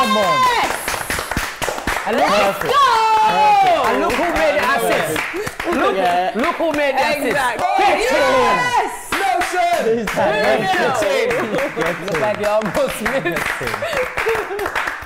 Come on. And let's go! And look who made the assist. Look who made the assist. Yes! Look like you almost missed.